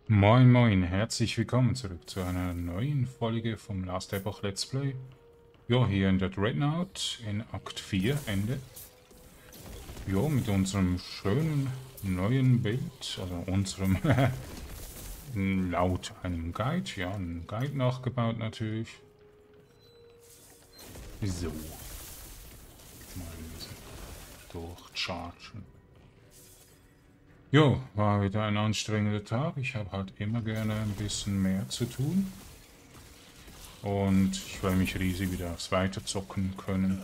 Moin moin, herzlich willkommen zurück zu einer neuen Folge vom Last Epoch Let's Play. Ja, hier in der Dreadnought in Akt 4, Ende. Ja, mit unserem schönen neuen Bild, also unserem laut einem Guide, ja, einen Guide nachgebaut natürlich. So, mal ein bisschen durchchargen. Jo, war wieder ein anstrengender Tag. Ich habe halt immer gerne ein bisschen mehr zu tun. Und ich freue mich riesig, wieder aufs Weiterzocken können.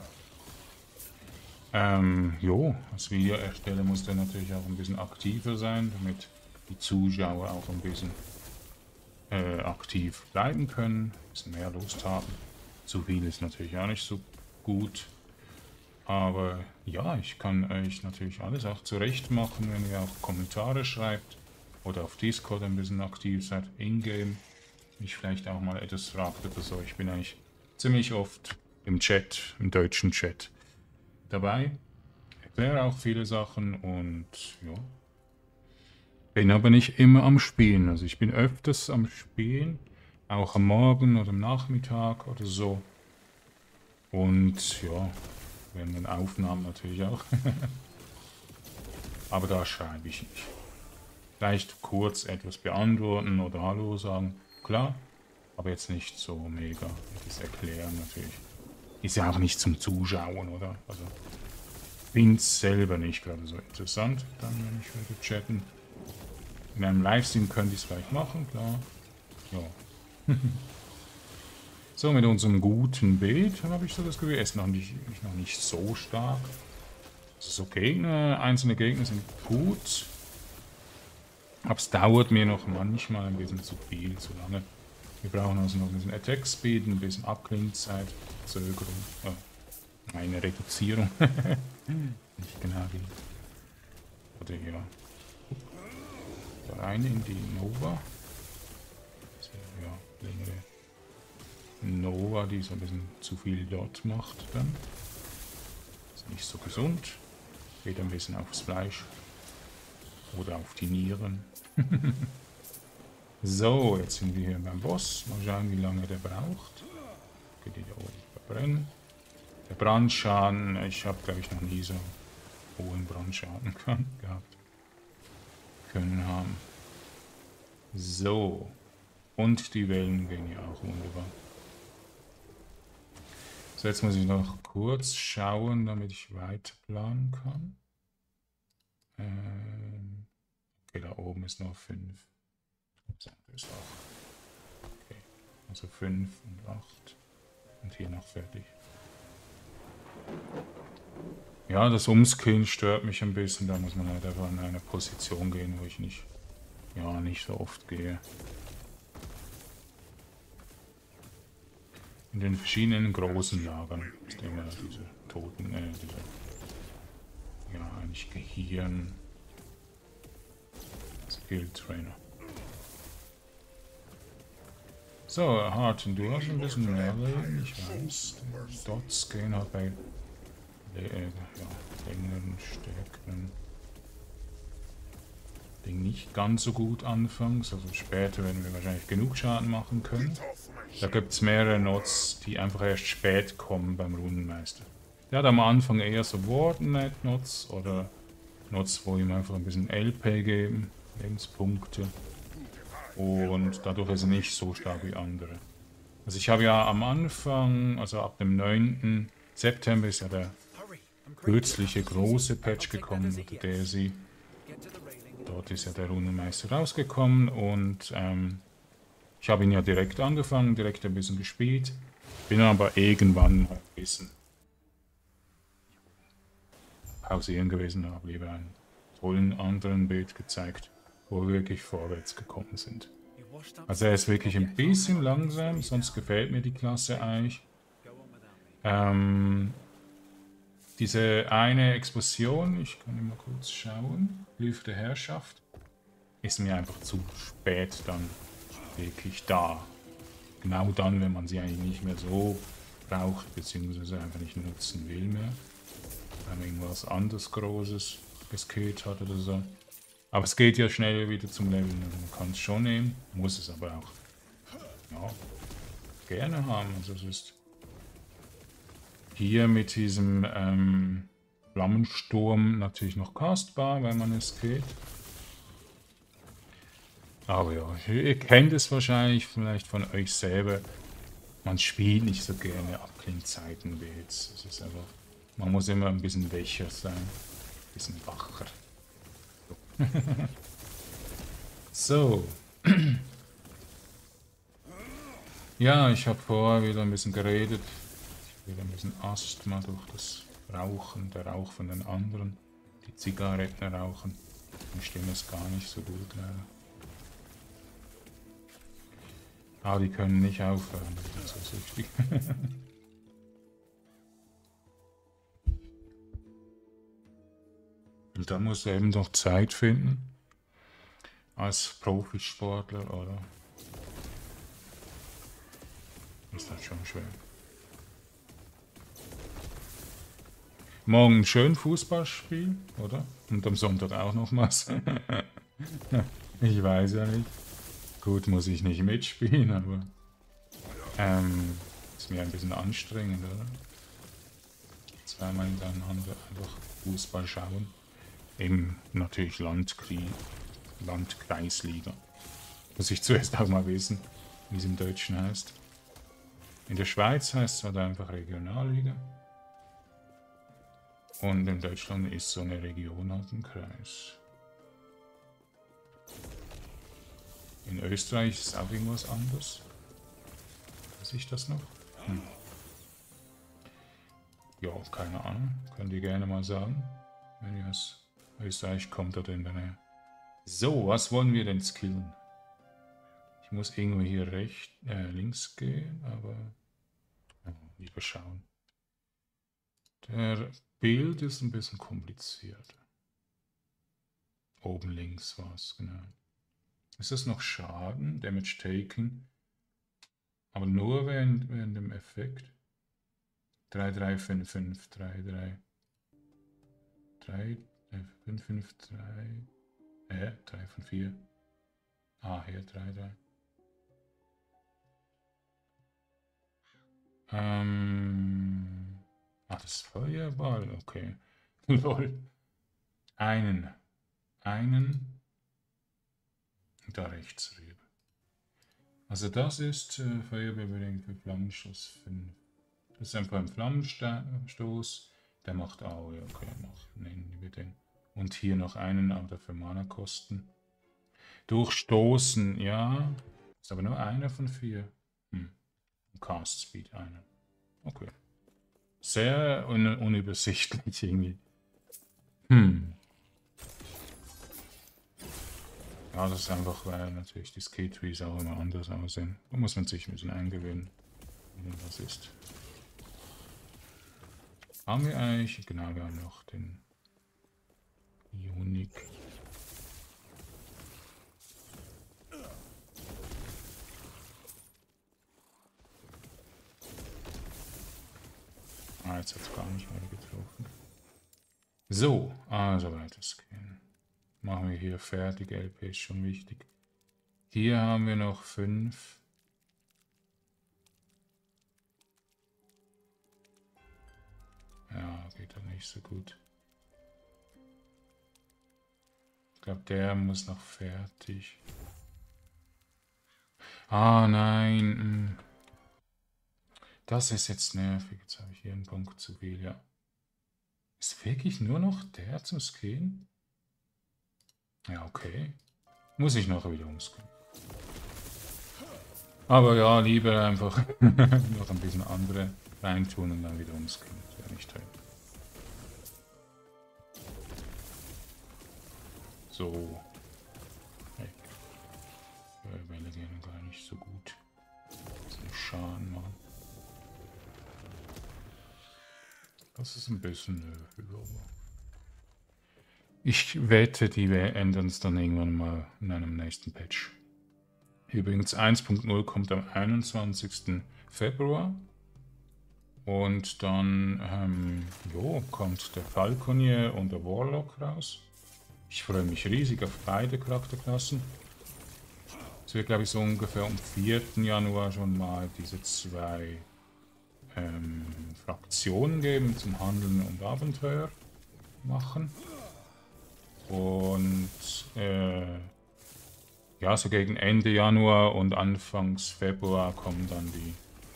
Jo, als Videoersteller muss der natürlich auch ein bisschen aktiver sein, damit die Zuschauer auch ein bisschen aktiv bleiben können, ein bisschen mehr Lust haben. Zu viel ist natürlich auch nicht so gut. Aber ja, ich kann euch natürlich alles auch zurecht machen, wenn ihr auch Kommentare schreibt oder auf Discord ein bisschen aktiv seid, in-game. Mich vielleicht auch mal etwas fragt oder so. Ich bin eigentlich ziemlich oft im Chat, im deutschen Chat dabei. Erkläre auch viele Sachen und ja. Bin aber nicht immer am Spielen. Also ich bin öfters am Spielen, auch am Morgen oder am Nachmittag oder so. Und ja, während den Aufnahmen natürlich auch. Aber da schreibe ich nicht. Vielleicht kurz etwas beantworten oder Hallo sagen, klar. Aber jetzt nicht so mega. Das Erklären natürlich. Ist ja auch nicht zum Zuschauen, oder? Also, finde es selber nicht gerade so interessant, dann, wenn ich würde chatten. In einem Livestream könnte ich es vielleicht machen, klar. Ja. So, mit unserem guten Bild habe ich so das Gefühl, er ist noch nicht so stark. Also so Gegner, einzelne Gegner sind gut. Aber es dauert mir noch manchmal ein bisschen zu viel, zu lange. Wir brauchen also noch ein bisschen Attack Speed, ein bisschen Abklingzeit, Verzögerung, eine Reduzierung. Nicht genau die. Oder ja. Da rein in die Nova. Ja, längere Nova, die so ein bisschen zu viel dort macht dann. Ist nicht so gesund. Geht ein bisschen aufs Fleisch. Oder auf die Nieren. So, jetzt sind wir hier beim Boss. Mal schauen, wie lange der braucht. Geht die da oben verbrennen. Der Brandschaden, ich habe glaube ich noch nie so hohen Brandschaden gehabt. Können haben. So. Und die Wellen gehen ja auch wunderbar. So, jetzt muss ich noch kurz schauen, damit ich weiter planen kann. Okay, da oben ist noch 5. Das andere ist auch. Okay, also 5 und 8. Und hier noch fertig. Ja, das Umskillen stört mich ein bisschen. Da muss man halt einfach in eine Position gehen, wo ich nicht so oft gehe. In den verschiedenen großen Lagern ist immer diese Toten, ja, eigentlich Gehirn, Skill Trainer. So, Harten, du hast ein bisschen mehr Leben, ich weiß. Die Dots gehen halt bei längeren, stärkeren Ding nicht ganz so gut anfangs. Also später werden wir wahrscheinlich genug Schaden machen können. Da gibt es mehrere Nots, die einfach erst spät kommen beim Runenmeister. Der hat am Anfang eher so Warden-Nots oder Nots, wo ihm einfach ein bisschen LP geben, Lebenspunkte. Und dadurch ist er nicht so stark wie andere. Also ich habe ja am Anfang, also ab dem 9. September ist ja der kürzliche große Patch gekommen, oder der sie. Dort ist ja der Runenmeister rausgekommen und ich habe ihn ja direkt angefangen, direkt ein bisschen gespielt. Bin aber irgendwann ein bisschen pausieren gewesen, habe lieber einen tollen anderen Bild gezeigt, wo wir wirklich vorwärts gekommen sind. Also er ist wirklich ein bisschen langsam, sonst gefällt mir die Klasse eigentlich. Diese eine Explosion, ich kann mal kurz schauen, Glyph der Herrschaft, ist mir einfach zu spät dann wirklich da. Genau dann, wenn man sie eigentlich nicht mehr so braucht, beziehungsweise einfach nicht nutzen will mehr. Wenn man irgendwas anderes Großes geskillt hat oder so. Aber es geht ja schnell wieder zum Leveln. Also man kann es schon nehmen, muss es aber auch ja, gerne haben. Also es ist hier mit diesem Flammensturm natürlich noch castbar, wenn man es geht. Aber ja, ihr kennt es wahrscheinlich vielleicht von euch selber. Man spielt nicht so gerne Abklingzeiten wie jetzt. Es ist einfach, man muss immer ein bisschen wächer sein. Ein bisschen wacher. So. Ja, ich habe vorher wieder ein bisschen geredet. Wieder ein bisschen Asthma durch das Rauchen, der Rauch von den anderen. Die Zigaretten rauchen. Die Stimme ist gar nicht so gut leider. Aber die können nicht aufhören, die sind so süchtig. Und dann muss er eben noch Zeit finden. Als Profisportler, oder? Ist das schon schwer. Morgen schön Fußballspiel, oder? Und am Sonntag auch noch was. Ich weiß ja nicht. Gut, muss ich nicht mitspielen, aber ist mir ein bisschen anstrengend, oder? Zweimal hintereinander einfach Fußball schauen. Eben natürlich Landkreisliga. Muss ich zuerst auch mal wissen, wie es im Deutschen heißt. In der Schweiz heißt es halt einfach Regionalliga. Und in Deutschland ist so eine Region halt ein Kreis. In Österreich ist auch irgendwas anderes. Weiß ich das noch? Ja, keine Ahnung. Könnt ihr gerne mal sagen, wenn ihr aus Österreich kommt oder in der Nähe. So, was wollen wir denn skillen? Ich muss irgendwo hier links gehen, aber lieber schauen. Der Bild ist ein bisschen kompliziert. Oben links war es, genau. Ist das noch Schaden? Damage taken. Aber nur während dem Effekt. 3, 3, 5, 5, 3, 3. 3, 5, 5, 3. 3 von 4. Ah, hier 3, 3. Das ist Feuerball, okay. Lol. Einen. Da rechts rüber. Also das ist Feuerball für Flammenschuss 5. Das ist einfach ein Flammenstoß. Der macht auch, ja, okay, nennen wir den. Und hier noch einen, aber dafür Mana-Kosten. Durchstoßen, ja. Ist aber nur einer von 4. Cast Speed einer. Okay. Sehr unübersichtlich irgendwie. Ja, das ist einfach, weil natürlich die Skill-Trees auch immer anders aussehen. Da muss man sich ein bisschen eingewöhnen, wie das ist. Haben wir eigentlich? Genau, wir haben noch den Unique. Jetzt hat es gar nicht mehr getroffen. So, also weitergehen. Machen wir hier fertig. LP ist schon wichtig. Hier haben wir noch 5. Ja, geht doch nicht so gut. Ich glaube, der muss noch fertig. Ah, nein. Das ist jetzt nervig. Jetzt habe ich hier einen Punkt zu viel, ja. Ist wirklich nur noch der zum Skillen? Ja, okay. Muss ich noch wieder umskillen. Aber ja, lieber einfach noch ein bisschen andere reintun und dann wieder umskillen. Das wäre nicht toll. So. Hey. Feuerwelle gehen gar nicht so gut. Das ist Schaden machen. Das ist ein bisschen nervig, aber ich wette, die ändern es dann irgendwann mal in einem nächsten Patch. Übrigens 1.0 kommt am 21. Februar. Und dann kommt der Falconier und der Warlock raus. Ich freue mich riesig auf beide Charakterklassen. Es wird, glaube ich, so ungefähr am 4. Januar schon mal diese 2 Fraktionen geben zum Handeln und Abenteuer machen. Und ja, so gegen Ende Januar und Anfangs Februar kommen dann die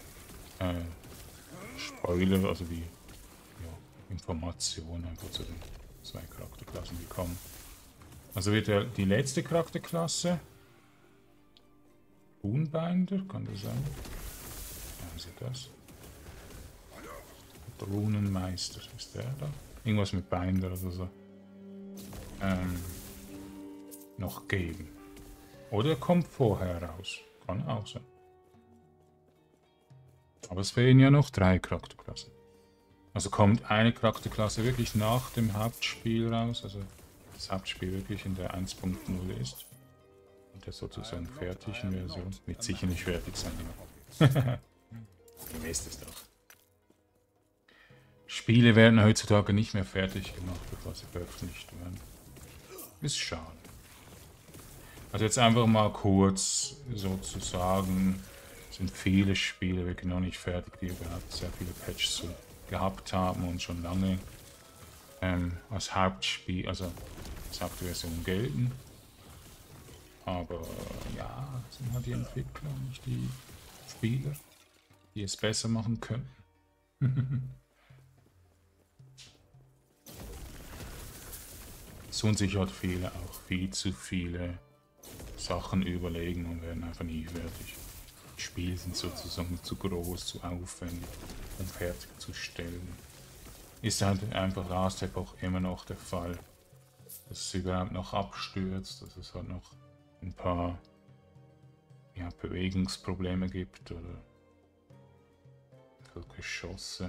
Spoiler, also die Informationen einfach zu den 2 Charakterklassen, die kommen. Also wird die letzte Charakterklasse Runenbinder, kann das sein? Ja, was ist das? Runenmeister, ist der da? Irgendwas mit Binder oder so. Noch geben. Oder er kommt vorher raus. Kann auch sein. Aber es fehlen ja noch 3 Charakterklassen. Also kommt eine Charakterklasse wirklich nach dem Hauptspiel raus, also das Hauptspiel wirklich in der 1.0 ist. Und der sozusagen fertigen Version. Wird sicher nicht fertig sein. Ihr wisst es doch. Spiele werden heutzutage nicht mehr fertig gemacht, bevor sie veröffentlicht werden. Ist schade. Also jetzt einfach mal kurz sozusagen, sind viele Spiele wirklich noch nicht fertig, die überhaupt sehr viele Patches so gehabt haben und schon lange als Hauptspiel, also als Hauptversion gelten. Aber ja, das sind halt die Entwickler, nicht die Spieler, die es besser machen können. Es tun sich halt viele auch viel zu viele Sachen überlegen und werden einfach nie fertig. Die Spiele sind sozusagen zu groß, zu aufwendig, um fertigzustellen. Ist halt einfach Last Epoch immer noch der Fall, dass es überhaupt noch abstürzt, dass es halt noch ein paar Bewegungsprobleme gibt oder Geschosse.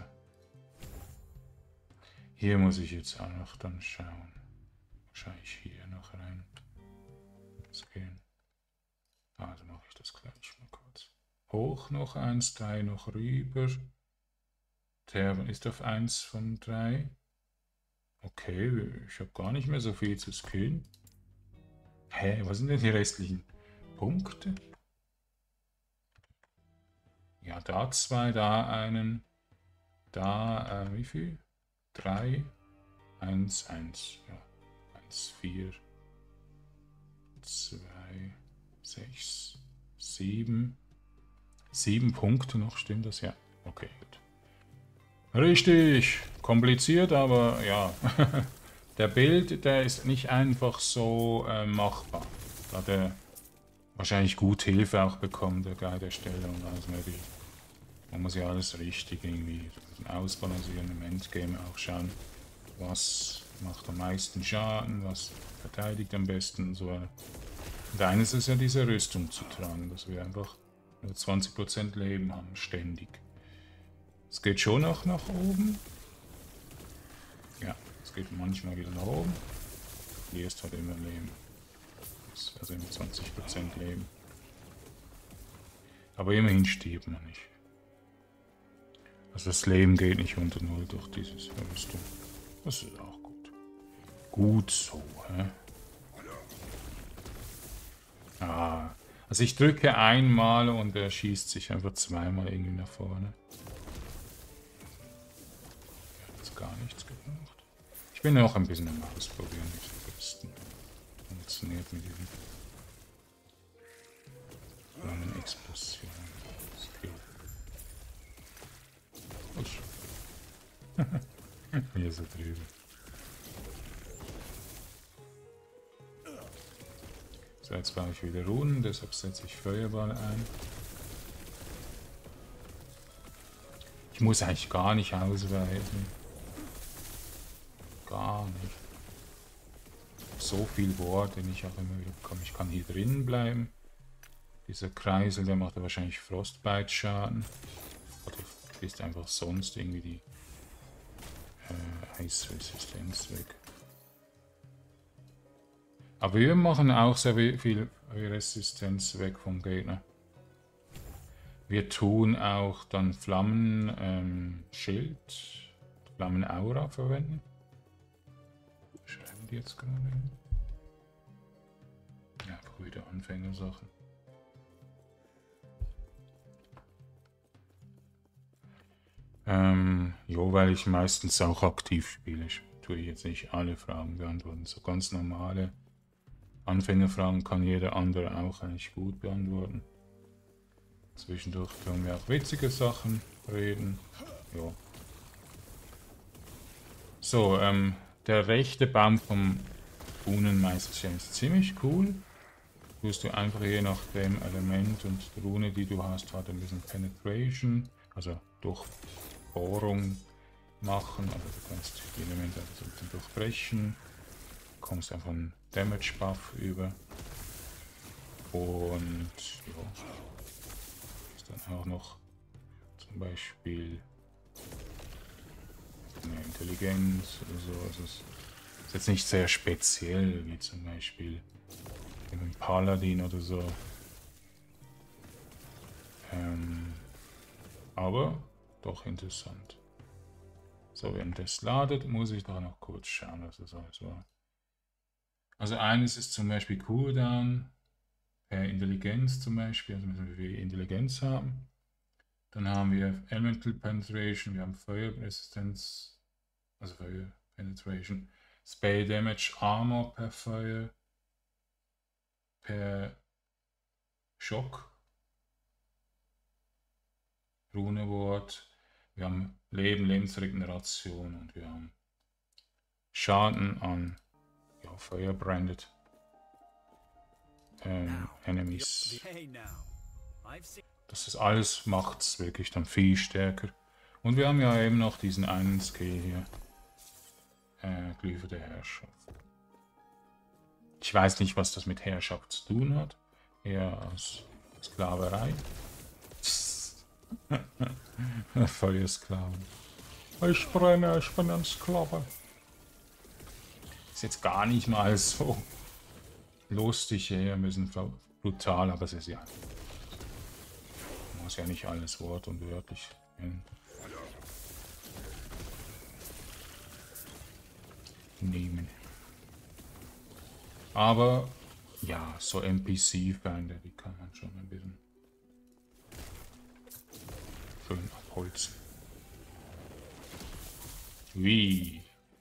Hier muss ich jetzt auch noch dann schauen. Wahrscheinlich hier noch rein. Das gehen. Also mache ich das gleich mal kurz. Hoch noch 1, 3 noch rüber. Terben ist auf 1 von 3. Okay, ich habe gar nicht mehr so viel zu skillen. Hä, was sind denn die restlichen Punkte? Ja, da 2, da einen. Da, wie viel? 3, 1, 1. Ja, 1, 4, 2, 6, 7. 7 Punkte noch, stimmt das? Ja, okay, gut. Richtig, kompliziert, aber ja. Der Bild, der ist nicht einfach so machbar. Da hat er wahrscheinlich gut Hilfe auch bekommen, der Guide-Ersteller und alles mögliche. Man muss ja alles richtig irgendwie ausbalancieren, im Endgame auch schauen, was macht am meisten Schaden, was verteidigt am besten und so weiter. Und eines ist ja diese Rüstung zu tragen, dass wir einfach nur 20% Leben haben, ständig. Es geht schon auch nach oben. Ja, es geht manchmal wieder nach oben. Hier ist halt immer Leben. Also immer 20% Leben. Aber immerhin stirbt man nicht. Also das Leben geht nicht unter 0 durch dieses Rüstung. Das ist auch gut. Gut so, hä? Ah, also ich drücke einmal und er schießt sich einfach zweimal irgendwie nach vorne. Hat jetzt gar nichts gebracht. Ich bin noch ein bisschen am Ausprobieren, wie es am besten funktioniert mit diesem langen Explosion. Hier so drüben. So, jetzt baue ich wieder Runen, deshalb setze ich Feuerball ein. Ich muss eigentlich gar nicht ausweichen. Gar nicht. So viel Wort, den ich auch immer wieder bekomme. Ich kann hier drinnen bleiben. Dieser Kreisel, der macht ja wahrscheinlich Frostbite-Schaden. Oder ist einfach sonst irgendwie die Eisresistenz weg. Aber wir machen auch sehr viel Resistenz weg vom Gegner. Wir tun auch dann Flammenschild, Flammenaura verwenden. Schreiben die jetzt gerade hin? auch wieder Anfängersachen. Jo, weil ich meistens auch aktiv spiele. Ich tue jetzt nicht alle Fragen beantworten. So ganz normale Anfängerfragen kann jeder andere auch eigentlich gut beantworten. Zwischendurch können wir auch witzige Sachen reden. Jo. So, der rechte Baum vom Runenmeister ist ziemlich cool. Tust du einfach je nach dem Element und Rune, die du hast, hat ein bisschen Penetration, also Durchbohrung machen. Also du kannst die Elemente also durchbrechen, kommst einfach einen Damage Buff über und ja, ist dann auch noch zum Beispiel eine Intelligenz oder so. Also es ist jetzt nicht sehr speziell, wie zum Beispiel im Paladin oder so. Aber doch interessant. So, während das ladet, muss ich da noch kurz schauen, was das alles war. Also eines ist zum Beispiel Cooldown per Intelligenz zum Beispiel, also müssen wir Intelligenz haben. Dann haben wir Elemental Penetration, wir haben Feuerresistenz, also Feuer Penetration, Spell Damage Armor per Feuer, per Schock, Runewort, wir haben Leben, Lebensregeneration und wir haben Schaden an Feuerbranded Enemies. Das ist alles, macht es wirklich dann viel stärker. Und wir haben ja eben noch diesen einen Skill hier. Glyphe der Herrschaft. Ich weiß nicht, was das mit Herrschaft zu tun hat. Eher als Sklaverei. Feuersklaven. Ich bin ein Sklave. Ist jetzt gar nicht mal so lustig hier, ein bisschen brutal, aber es ist ja. Man muss ja nicht alles wort- und wörtlich nehmen. Aber ja, so NPC-Feinde, die kann man schon ein bisschen schön abholzen. Wie?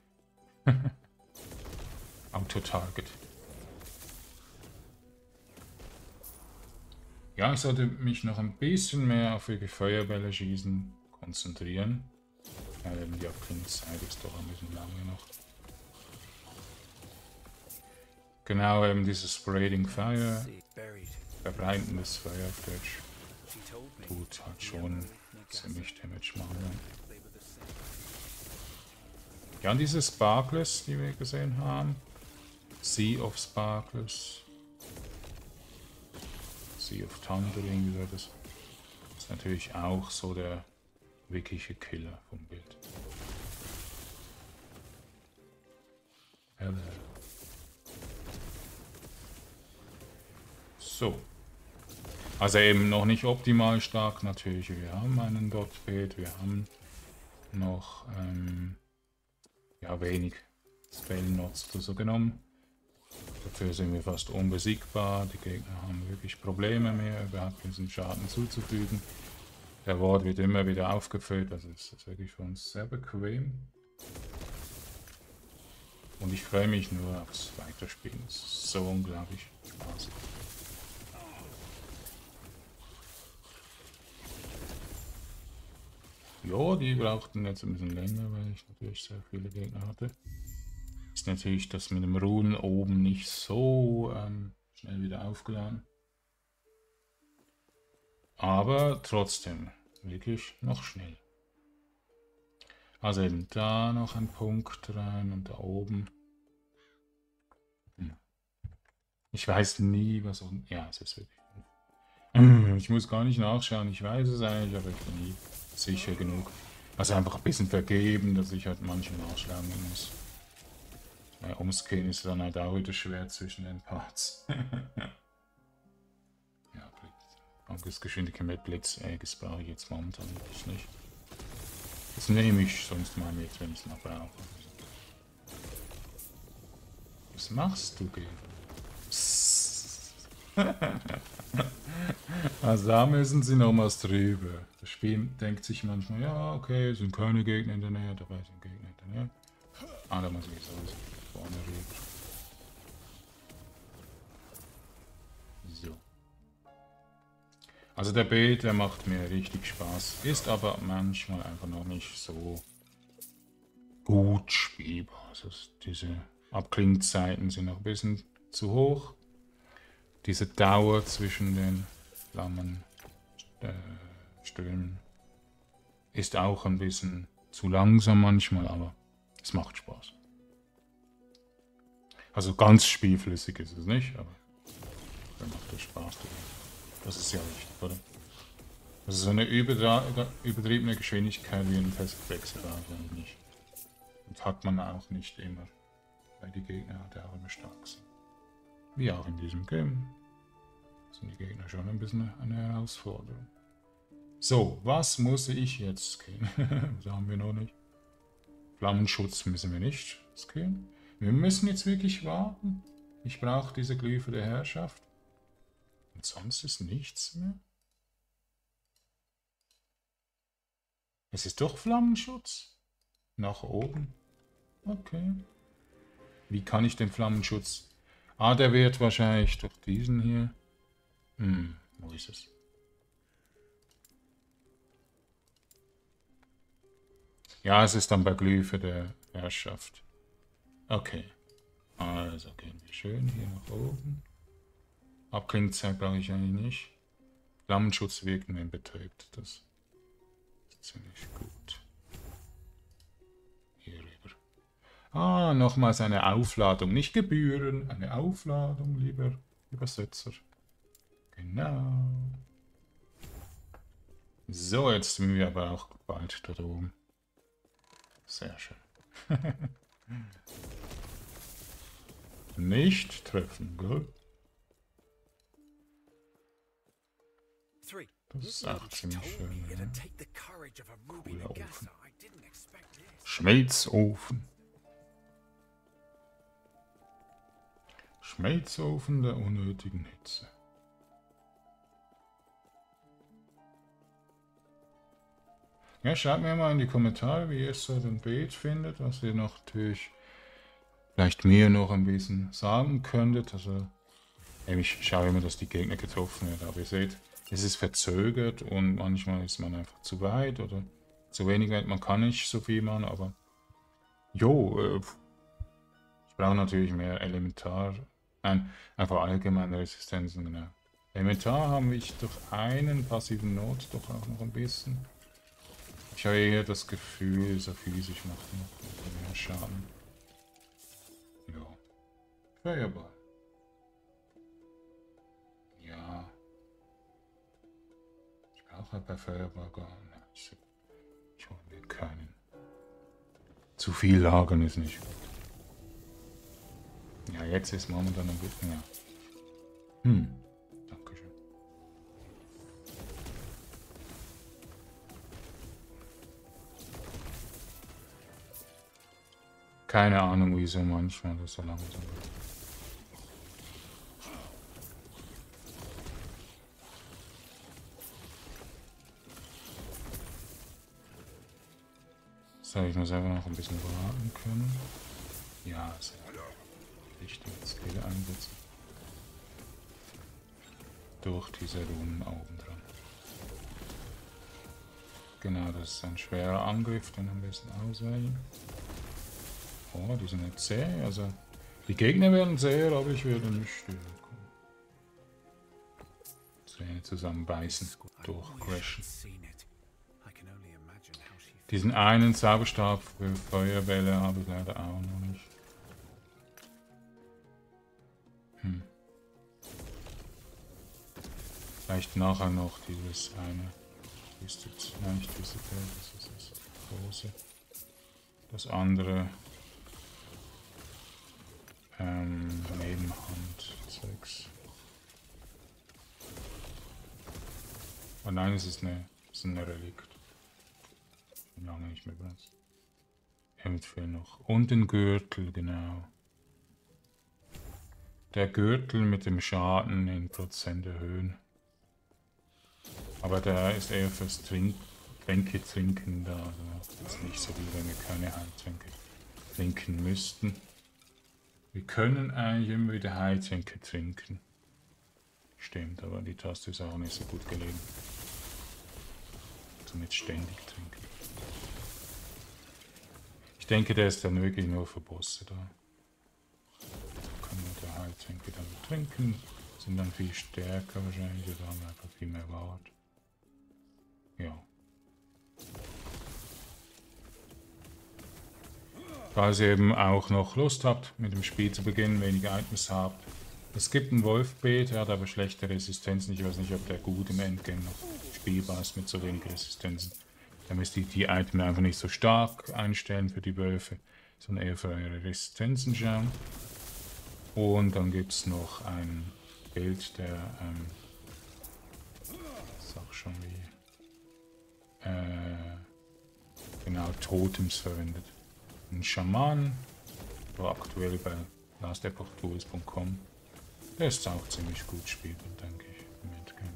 Auto-Target. Ja, ich sollte mich noch ein bisschen mehr auf wirklich Feuerbälle schießen konzentrieren. Ja, die Abklingzeit ist doch ein bisschen lange noch. Genau, eben dieses Spreading Fire, verbreitendes Feuer auf Deutsch. Tut halt schon ziemlich Damage machen. Ja, und diese Sparkles, die wir gesehen haben. Sea of Sparkles. Sea of Thunder, irgendwie das ist natürlich auch so der wirkliche Killer vom Bild. So. Also eben noch nicht optimal stark natürlich. Wir haben einen Dotfade, wir haben noch ja, wenig Spellnots oder so genommen. Dafür sind wir fast unbesiegbar. Die Gegner haben wirklich Probleme mehr, überhaupt diesen Schaden zuzufügen. Der Ward wird immer wieder aufgefüllt, also es ist wirklich für uns sehr bequem. Und ich freue mich nur aufs Weiterspielen. Es ist so unglaublich Spaß. Ja, die brauchten jetzt ein bisschen länger, weil ich natürlich sehr viele Gegner hatte. Ist natürlich das mit dem Runen oben nicht so schnell wieder aufgeladen. Aber trotzdem wirklich noch schnell. Also eben da noch ein Punkt rein und da oben. Ich weiß nie, was unten. Ja, es ist wirklich. Ich muss gar nicht nachschauen, ich weiß es eigentlich, aber ich bin nie sicher genug. Also einfach ein bisschen vergeben, dass ich halt manchmal nachschlagen muss. Umscannen ist dann halt auch wieder schwer zwischen den Parts. Ja, Angriffsgeschwindigkeit mit Blitz, das brauche ich jetzt momentan nicht. Das nehme ich sonst mal mit, wenn ich es noch brauche. Was machst du, Gil? Also da müssen sie nochmals drüber. Das Spiel denkt sich manchmal, ja, okay, es sind keine Gegner in der Nähe, dabei sind Gegner in der Nähe. Ah, da muss ich so vorne rüber. So. Also der Beat, der macht mir richtig Spaß. Ist aber manchmal einfach noch nicht so gut spielbar. Also diese Abklingzeiten sind noch ein bisschen zu hoch. Diese Dauer zwischen den Flammen Strömen ist auch ein bisschen zu langsam manchmal, aber es macht Spaß. Also ganz spielflüssig ist es nicht, aber dann macht es Spaß. Das ist ja wichtig, oder? Also so eine übertriebene Geschwindigkeit wie ein Festwechsel eigentlich nicht. Und hat man auch nicht immer, weil die Gegner halt auch immer stark sind. Wie auch in diesem Game sind die Gegner schon ein bisschen eine Herausforderung. So, was muss ich jetzt skillen? Das haben wir noch nicht. Flammenschutz müssen wir nicht skillen. Wir müssen jetzt wirklich warten. Ich brauche diese Glyphe der Herrschaft. Und sonst ist nichts mehr. Es ist doch Flammenschutz. Nach oben. Okay. Wie kann ich den Flammenschutz... Ah, der wird wahrscheinlich durch diesen hier... wo ist es? Ja, es ist dann bei Glyphe der Herrschaft. Okay. Also gehen wir schön hier nach oben. Abklingzeit brauche ich eigentlich nicht. Flammenschutz wirkt, wenn betäubt. Das ist ziemlich gut. Hier rüber. Ah, nochmals eine Aufladung. Nicht Gebühren, eine Aufladung, lieber Übersetzer. Genau. So, jetzt sind wir aber auch bald da oben. Sehr schön. Nicht treffen, gell? Das ist auch ziemlich schön. Ja. Cooler Ofen. Schmelzofen. Schmelzofen der unnötigen Hitze. Ja, schreibt mir mal in die Kommentare, wie ihr so den Beat findet, was ihr noch natürlich vielleicht mir noch ein bisschen sagen könntet. Also, ich schaue immer, dass die Gegner getroffen werden, aber ihr seht, es ist verzögert und manchmal ist man einfach zu weit oder zu wenig weit. Man kann nicht so viel machen, aber jo, ich brauche natürlich mehr Elementar. Nein, einfach allgemeine Resistenzen, genau. Elementar haben wir durch einen passiven Not doch auch noch ein bisschen. Ich habe eher das Gefühl, so physisch macht noch mehr Schaden. Ja. Feuerball. Ja. Ich brauche halt bei Feuerball gar nicht. Ich hole mir keinen. Zu viel lagern ist nicht gut. Ja, jetzt ist momentan ein bisschen, ja. Dankeschön. Keine Ahnung, wieso manchmal das so langsam wird. So, ich muss einfach noch ein bisschen warten können. Ja, sehr wichtig. Skill einsetzen. Durch diese Runen oben dran. Genau, das ist ein schwerer Angriff, den am besten auswählen. Oh, die sind nicht zäh, also die Gegner werden zäher, aber ich werde nicht stärker. Zähne zusammenbeißen, durchcrashen. Diesen einen Zauberstab für Feuerbälle habe ich leider auch noch nicht. Vielleicht nachher noch dieses eine. Ist jetzt nicht diese das ist das große. Das andere Nebenhand-Zeugs. Oh nein, es ist ein Relikt. Lange nicht mehr benutzt. Hemd fehlt noch. Und den Gürtel, genau. der Gürtel mit dem Schaden in Prozent erhöhen. Aber der ist eher fürs Tränke trinken da. Also ist nicht so wie wenn wir keine Heiltränke trinken müssten. Wir können eigentlich immer wieder Heiltränke trinken. Stimmt, aber die Taste ist auch nicht so gut gelegen. Somit ständig trinken. Ich denke, der ist dann wirklich nur für Bosse da. Da können wir da Heiltränke dann trinken. Sind dann viel stärker wahrscheinlich oder haben einfach viel mehr Wart. Ja. Falls ihr eben auch noch Lust habt, mit dem Spiel zu beginnen, wenige Items habt. Es gibt einen Wolfbeet, der hat aber schlechte Resistenzen. Ich weiß nicht, ob der gut im Endgame noch spielbar ist mit so wenig Resistenzen. Da müsst ihr die Items einfach nicht so stark einstellen für die Wölfe, sondern eher für eure Resistenzen schauen. Und dann gibt es noch ein Bild, der, sag schon wie, genau, Totems verwendet. Ein Schaman, war aktuell bei lastepochtools.com. Der ist auch ziemlich gut spielbar, denke ich, im Endgame.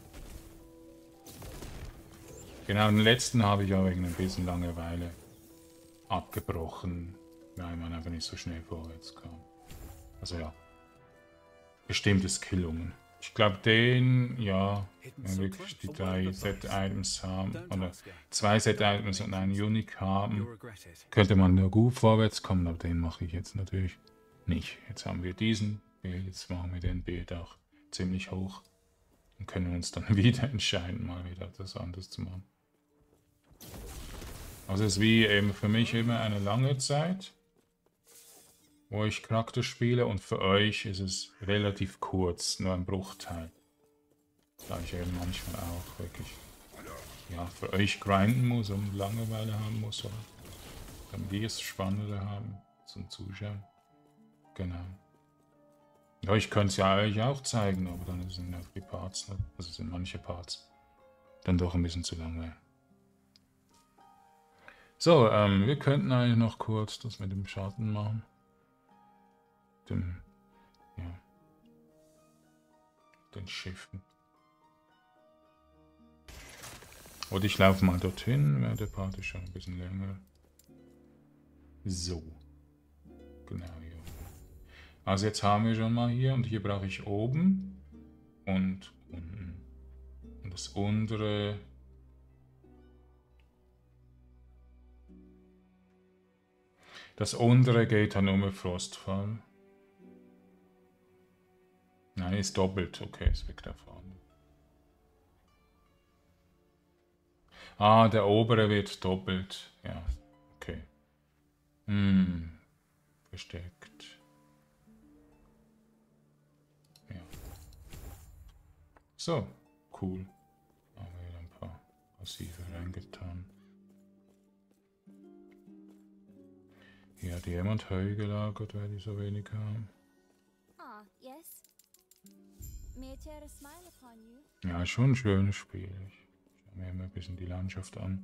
Genau, den letzten habe ich aber wegen ein bisschen Langeweile abgebrochen, weil man einfach nicht so schnell vorwärts kam. Also ja, bestimmte Skillungen. Ich glaube, den, ja, wenn wir wirklich die 3 Set-Items haben, oder 2 Set-Items und ein Unique haben, könnte man nur gut vorwärts kommen, aber den mache ich jetzt natürlich nicht. Jetzt haben wir diesen Bild, jetzt machen wir den Bild auch ziemlich hoch und können uns dann wieder entscheiden, mal wieder etwas anderes zu machen. Also es ist wie eben für mich immer eine lange Zeit, wo ich Charakter spiele, und für euch ist es relativ kurz, nur ein Bruchteil. Da ich eben manchmal auch wirklich, ja, für euch grinden muss und Langeweile haben muss, oder damit wir es spannender haben zum Zuschauen. Genau. Ja, ich könnte es ja euch auch zeigen, aber dann sind auch die Parts, also sind manche Parts dann doch ein bisschen zu langweilig. So, wir könnten eigentlich noch kurz das mit dem Schatten machen. Den Schiffen. Und ich laufe mal dorthin, weil der Part ist schon ein bisschen länger. So. Genau hier. Also jetzt haben wir schon mal hier, und hier brauche ich oben und unten. Und das untere... Das untere geht dann um Frostfall. Nein, ist doppelt. Okay, ist weg davon. Ah, der obere wird doppelt. Ja, okay. Versteckt. Ja. So, cool. Haben wir ein paar Passive reingetan. Hier hat jemand Heu gelagert, weil die so wenig haben. Ja, schon ein schönes Spiel. Ich schaue mir immer ein bisschen die Landschaft an.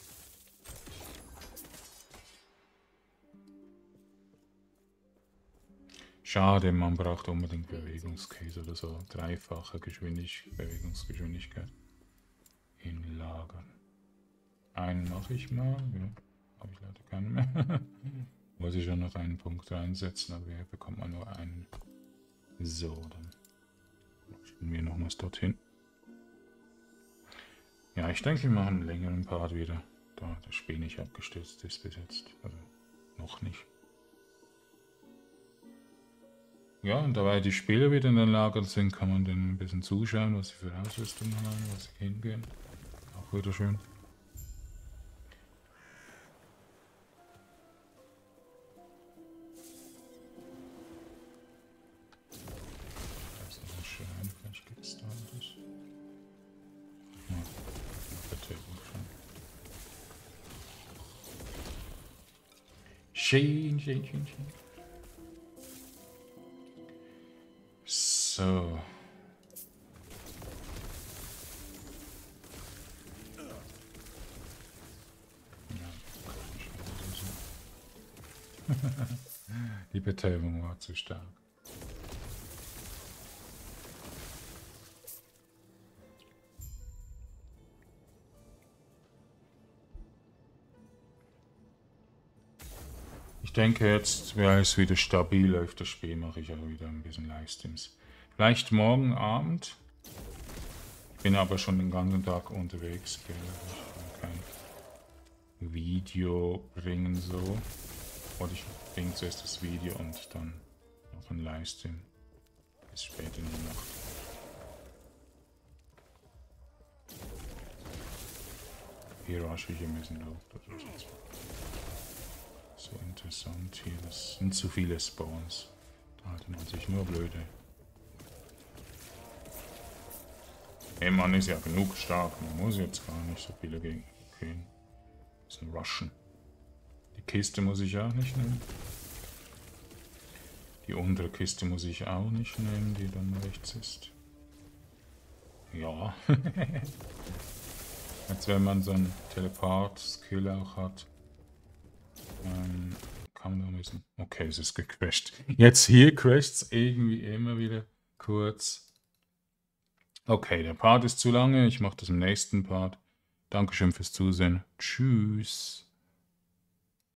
Schade, man braucht unbedingt Bewegungskäse oder so. Dreifache Bewegungsgeschwindigkeit in Lagern. Einen mache ich mal. Ja, habe ich leider keinen mehr. Wollte ich schon noch einen Punkt reinsetzen, aber hier bekommt man nur einen. So, dann schieben wir nochmals dorthin. Ja, ich denke, wir machen einen längeren Part wieder, da das Spiel nicht abgestürzt ist bis jetzt. Also, noch nicht. Ja, und dabei die Spieler wieder in den Lagern sind, kann man dann ein bisschen zuschauen, was sie für Ausrüstung haben, was sie hingehen. Auch wieder schön. Da ist noch ein Schrein, vielleicht gibt es da was. Ja, Verteidigung schon. Schön, schön, schön, schön. So. Die Betäubung war zu stark. denke jetzt, weil es wieder stabil läuft, das Spiel, mache ich auch wieder ein bisschen Livestreams. Vielleicht morgen Abend. Bin aber schon den ganzen Tag unterwegs. Gell? Ich kann kein Video bringen so. Oder ich bringe zuerst das Video und dann noch ein Livestream. Bis spät in die Nacht. Hier rasche ich ein bisschen los. Das ist jetzt so interessant hier. Das sind zu viele Spawns. Da hat man sich nur blöde. Hey, man ist ja genug stark. Man muss jetzt gar nicht so viele gegen gehen. Das ist ein Rushen. Die Kiste muss ich auch nicht nehmen. Die untere Kiste muss ich auch nicht nehmen, die dann rechts ist. Ja. Jetzt wenn man so einen Teleport-Skill auch hat, kann man da ein bisschen... Okay, es ist gecrashed. Jetzt hier crasht es irgendwie immer wieder kurz. Okay, der Part ist zu lange. Ich mache das im nächsten Part. Dankeschön fürs Zusehen. Tschüss.